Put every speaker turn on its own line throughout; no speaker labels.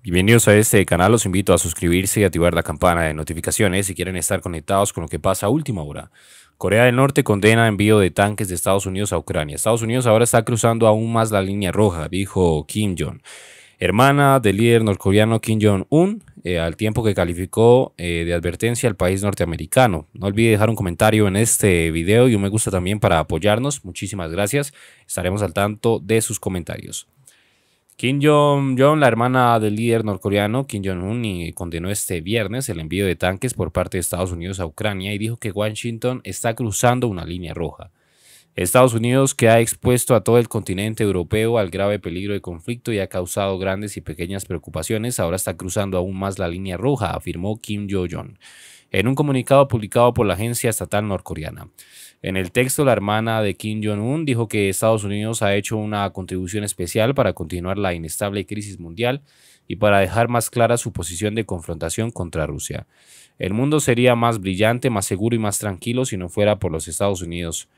Bienvenidos a este canal, los invito a suscribirse y activar la campana de notificaciones si quieren estar conectados con lo que pasa a última hora. Corea del Norte condena envío de tanques de Estados Unidos a Ucrania. Estados Unidos ahora está cruzando aún más la línea roja, dijo Kim Jong, hermana del líder norcoreano Kim Jong-un, al tiempo que calificó de advertencia al país norteamericano. No olvide dejar un comentario en este video y un me gusta también para apoyarnos. Muchísimas gracias. Estaremos al tanto de sus comentarios. Kim Jong-un, la hermana del líder norcoreano Kim Jong-un, condenó este viernes el envío de tanques por parte de Estados Unidos a Ucrania y dijo que Washington está cruzando una línea roja. Estados Unidos, que ha expuesto a todo el continente europeo al grave peligro de conflicto y ha causado grandes y pequeñas preocupaciones, ahora está cruzando aún más la línea roja, afirmó Kim Jong-un en un comunicado publicado por la agencia estatal norcoreana. En el texto, la hermana de Kim Jong-un dijo que Estados Unidos ha hecho una contribución especial para continuar la inestable crisis mundial y para dejar más clara su posición de confrontación contra Rusia. El mundo sería más brillante, más seguro y más tranquilo si no fuera por los Estados Unidos,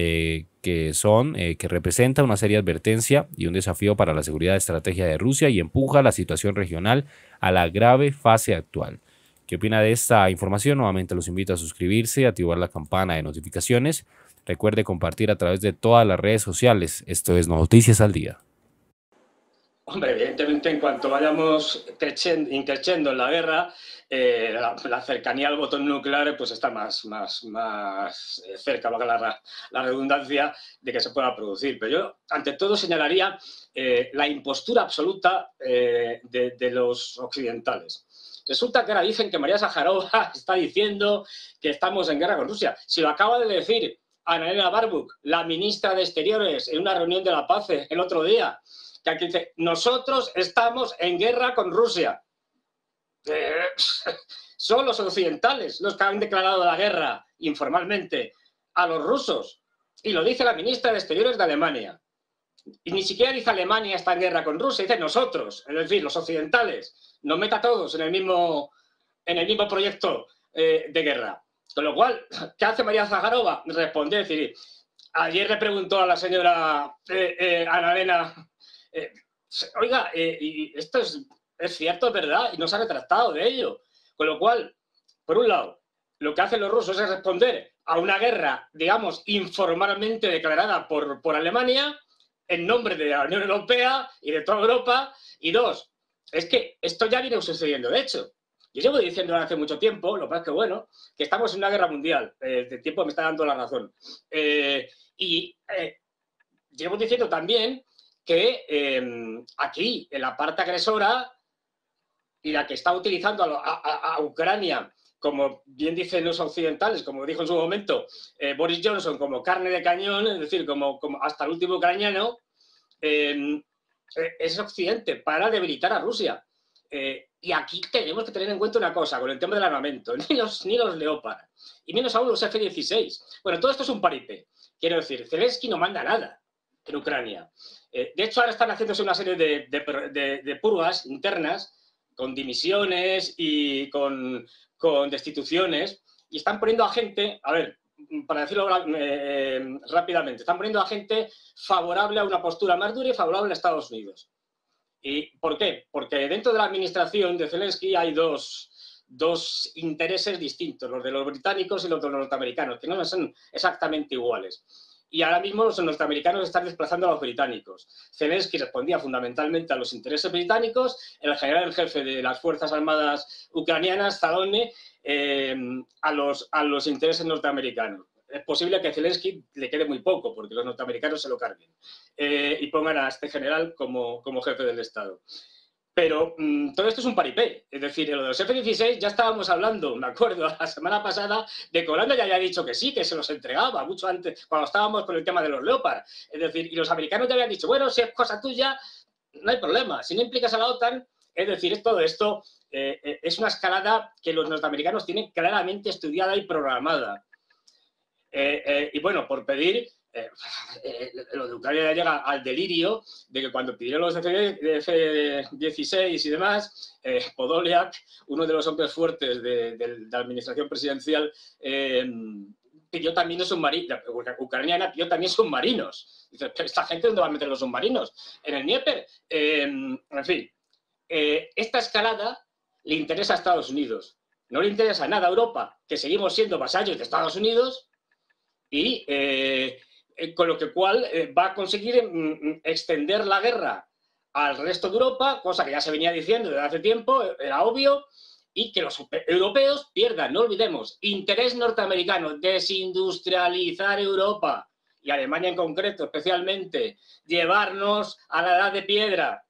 que representa una seria advertencia y un desafío para la seguridad estratégica de Rusia y empuja la situación regional a la grave fase actual. ¿Qué opina de esta información? Nuevamente los invito a suscribirse y activar la campana de notificaciones. Recuerde compartir a través de todas las redes sociales. Esto es Noticias al Día.
Hombre, evidentemente, en cuanto vayamos increciendo en la guerra, la cercanía al botón nuclear pues está más cerca, valga la redundancia, de que se pueda producir. Pero yo, ante todo, señalaría la impostura absoluta de los occidentales. Resulta que ahora dicen que María Zaharova está diciendo que estamos en guerra con Rusia. Si lo acaba de decir Annalena Baerbock, la ministra de Exteriores, en una reunión de la paz el otro día, que aquí dice, nosotros estamos en guerra con Rusia. Son los occidentales los que han declarado la guerra informalmente a los rusos. Y lo dice la ministra de Exteriores de Alemania. Y ni siquiera dice Alemania está en guerra con Rusia, dice nosotros, es decir, los occidentales. Nos meta a todos en el mismo proyecto de guerra. Con lo cual, ¿qué hace María Zaharova? Responde, es decir, ayer le preguntó a la señora Annalena, oiga, y esto es cierto, es verdad, y no se ha retractado de ello. Con lo cual, por un lado, lo que hacen los rusos es responder a una guerra, digamos, informalmente declarada por Alemania, en nombre de la Unión Europea y de toda Europa, y dos, es que esto ya viene sucediendo, de hecho. Yo llevo diciendo hace mucho tiempo, lo que pasa es que, bueno, que estamos en una guerra mundial. El tiempo me está dando la razón. Llevo diciendo también que aquí, en la parte agresora y la que está utilizando a Ucrania, como bien dicen los occidentales, como dijo en su momento Boris Johnson, como carne de cañón, es decir, como hasta el último ucraniano, es Occidente para debilitar a Rusia. Y aquí tenemos que tener en cuenta una cosa, con el tema del armamento, ni los Leopard, y menos aún los F-16. Bueno, todo esto es un paripé. Quiero decir, Zelensky no manda nada en Ucrania. De hecho, ahora están haciéndose una serie de purgas internas, con dimisiones y con destituciones, y están poniendo a gente, a ver, para decirlo rápidamente, están poniendo a gente favorable a una postura más dura y favorable a Estados Unidos. ¿Y por qué? Porque dentro de la administración de Zelensky hay dos intereses distintos, los de los británicos y los de los norteamericanos, que no son exactamente iguales. Y ahora mismo los norteamericanos están desplazando a los británicos. Zelensky respondía fundamentalmente a los intereses británicos, el general en jefe de las Fuerzas Armadas ucranianas, Zadorny, a los intereses norteamericanos. Es posible que a Zelensky le quede muy poco, porque los norteamericanos se lo carguen y pongan a este general como jefe del Estado. Pero todo esto es un paripé. Es decir, en lo de los F-16 ya estábamos hablando, me acuerdo, la semana pasada, de que Holanda ya había dicho que sí, que se los entregaba mucho antes, cuando estábamos con el tema de los Leopard. Es decir, y los americanos ya habían dicho, bueno, si es cosa tuya, no hay problema. Si no implicas a la OTAN, es decir, todo esto es una escalada que los norteamericanos tienen claramente estudiada y programada. Y bueno, por pedir, lo de Ucrania ya llega al delirio de que cuando pidieron los F-16 y demás, Podolyak, uno de los hombres fuertes de la administración presidencial, pidió también submarinos, ucraniana pidió también submarinos. Dice, ¿pero esta gente dónde va a meter los submarinos? ¿En el Dnieper? En fin. esta escalada le interesa a Estados Unidos. No le interesa nada a Europa, que seguimos siendo vasallos de Estados Unidos, y con lo cual va a conseguir extender la guerra al resto de Europa, cosa que ya se venía diciendo desde hace tiempo, era obvio, y que los europeos pierdan, no olvidemos, interés norteamericano, desindustrializar Europa, y Alemania en concreto, especialmente, llevarnos a la edad de piedra.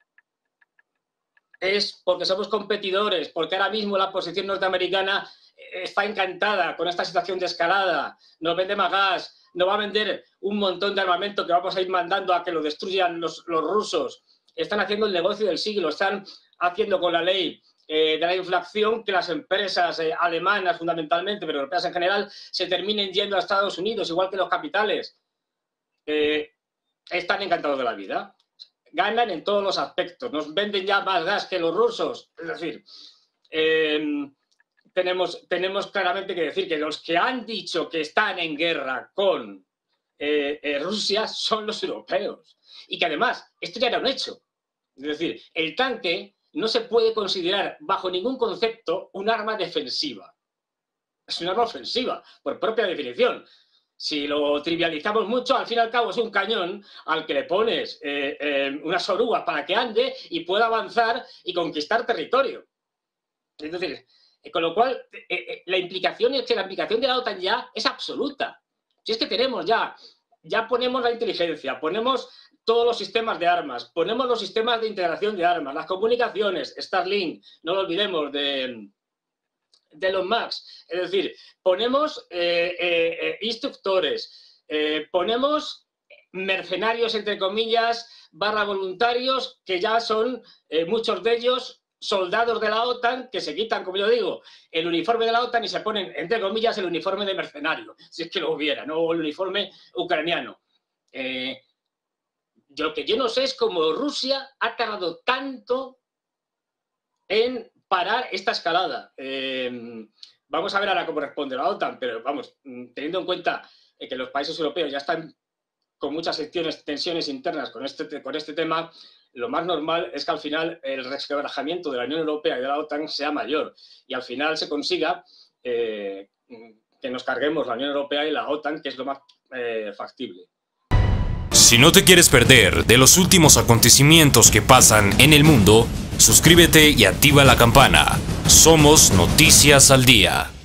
Es porque somos competidores, porque ahora mismo la posición norteamericana está encantada con esta situación de escalada, nos vende más gas, nos va a vender un montón de armamento que vamos a ir mandando a que lo destruyan los rusos. Están haciendo el negocio del siglo, están haciendo con la ley de la inflación que las empresas alemanas fundamentalmente, pero europeas en general, se terminen yendo a Estados Unidos, igual que los capitales. Están encantados de la vida. Ganan en todos los aspectos. Nos venden ya más gas que los rusos. Es decir, tenemos claramente que decir que los que han dicho que están en guerra con Rusia son los europeos. Y que además, esto ya era un hecho. Es decir, el tanque no se puede considerar bajo ningún concepto un arma defensiva. Es un arma ofensiva, por propia definición. Si lo trivializamos mucho, al fin y al cabo es un cañón al que le pones unas orugas para que ande y pueda avanzar y conquistar territorio. Es decir, con lo cual, la implicación es que la implicación de la OTAN ya es absoluta. Si es que tenemos ya ponemos la inteligencia, ponemos todos los sistemas de armas, ponemos los sistemas de integración de armas, las comunicaciones, Starlink, no lo olvidemos, de los Max. Es decir, ponemos instructores, ponemos mercenarios, entre comillas, / voluntarios, que ya son muchos de ellos soldados de la OTAN, que se quitan, como yo digo, el uniforme de la OTAN y se ponen, entre comillas, el uniforme de mercenario, si es que lo hubiera, no el uniforme ucraniano. Lo que yo no sé es cómo Rusia ha tardado tanto en parar esta escalada. Vamos a ver ahora cómo responde la OTAN, pero vamos, teniendo en cuenta que los países europeos ya están con muchas tensiones internas con este tema, lo más normal es que al final el resquebrajamiento de la Unión Europea y de la OTAN sea mayor y al final se consiga que nos carguemos la Unión Europea y la OTAN, que es lo más factible.
Si no te quieres perder de los últimos acontecimientos que pasan en el mundo, suscríbete y activa la campana. Somos Noticias al Día.